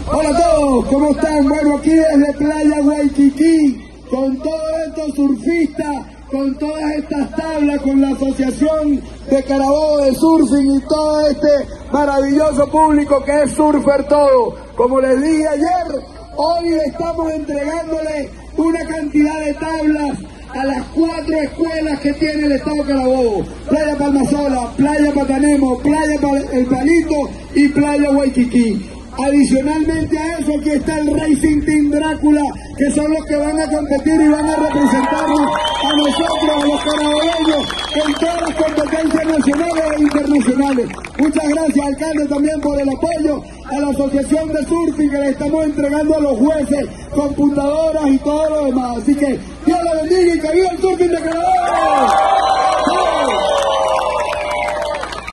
Hola a todos, ¿cómo están? Bueno, aquí desde Playa Waikiki, con todos estos surfistas, con todas estas tablas, con la Asociación de Carabobo de Surfing y todo este maravilloso público que es Surfer Todo. Como les dije ayer, hoy estamos entregándole una cantidad de tablas a las 4 escuelas que tiene el Estado Carabobo: Playa Palmasola, Playa Patanemo, Playa El Palito y Playa Waikiki. Adicionalmente a eso, aquí está el Racing Team Drácula, que son los que van a competir y van a representarnos a nosotros, a los carabobeños, en todas las competencias nacionales e internacionales. Muchas gracias, alcalde, también por el apoyo a la Asociación de Surfing, que le estamos entregando a los jueces computadoras y todo lo demás. Así que Dios lo bendiga y que viva el surfing de Carabobo.